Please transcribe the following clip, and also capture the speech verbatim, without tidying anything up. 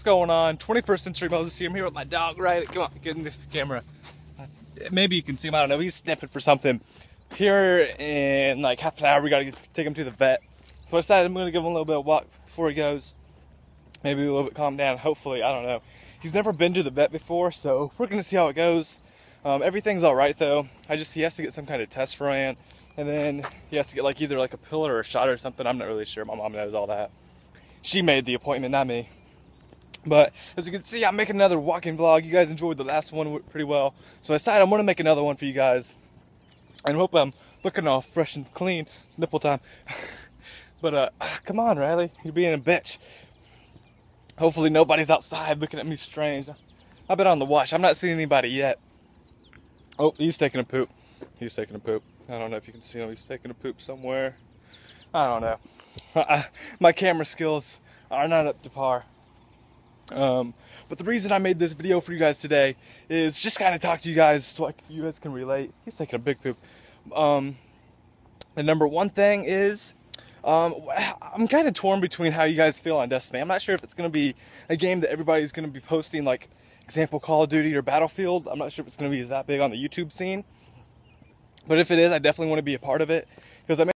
What's going on? twenty-first Century Moses here. I'm here with my dog, right? Come on, get in the camera. Maybe you can see him, I don't know. He's sniffing for something. Here in like half an hour, we gotta take him to the vet. So I decided I'm gonna give him a little bit of walk before he goes. Maybe a little bit calm down, hopefully, I don't know. He's never been to the vet before, so we're gonna see how it goes. Um, everything's all right though. I just, he has to get some kind of test ran, and then he has to get like either like a pill or a shot or something. I'm not really sure. My mom knows all that. She made the appointment, not me. But as you can see, I'm making another walking vlog. You guys enjoyed the last one pretty well, so I decided I'm gonna make another one for you guys. And hope I'm looking all fresh and clean. It's nipple time. But uh, come on, Riley, you're being a bitch. Hopefully nobody's outside looking at me strange. I've been on the watch. I'm not seeing anybody yet. Oh, he's taking a poop. He's taking a poop. I don't know if you can see him. He's taking a poop somewhere. I don't know. I, my camera skills are not up to par. Um, but the reason I made this video for you guys today is just kind of talk to you guys so I, you guys can relate. He's taking a big poop. Um, the number one thing is, um, I'm kind of torn between how you guys feel on Destiny. I'm not sure if it's going to be a game that everybody's going to be posting, like, example, Call of Duty or Battlefield. I'm not sure if it's going to be that big on the YouTube scene. But if it is, I definitely want to be a part of it, because I